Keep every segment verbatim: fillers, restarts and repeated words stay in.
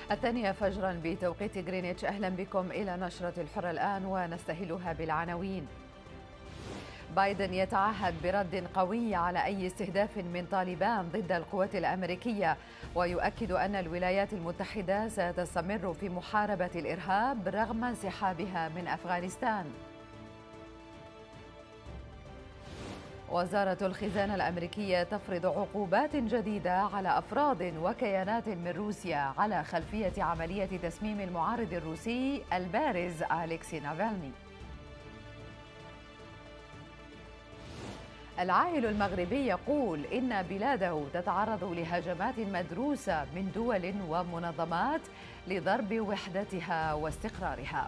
الثانية فجرا بتوقيت غرينتش. أهلا بكم إلى نشرة الحرة الآن ونستهلها بالعناوين. بايدن يتعهد برد قوي على أي استهداف من طالبان ضد القوات الأمريكية، ويؤكد أن الولايات المتحدة ستستمر في محاربة الإرهاب رغم انسحابها من أفغانستان. وزارة الخزانة الأمريكية تفرض عقوبات جديدة على أفراد وكيانات من روسيا على خلفية عملية تسميم المعارض الروسي البارز أليكسي نافالني. العاهل المغربي يقول إن بلاده تتعرض لهجمات مدروسة من دول ومنظمات لضرب وحدتها واستقرارها.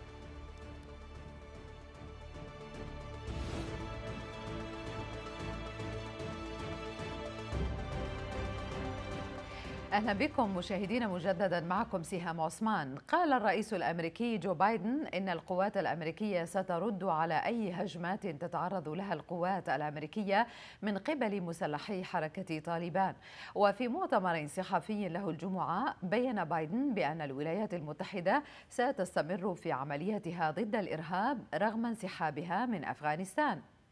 أهلا بكم مشاهدينا مجددا، معكم سهام عثمان. قال الرئيس الأمريكي جو بايدن إن القوات الأمريكية سترد على أي هجمات تتعرض لها القوات الأمريكية من قبل مسلحي حركة طالبان. وفي مؤتمر صحفي له الجمعة بيّن بايدن بأن الولايات المتحدة ستستمر في عملياتها ضد الإرهاب رغم انسحابها من أفغانستان.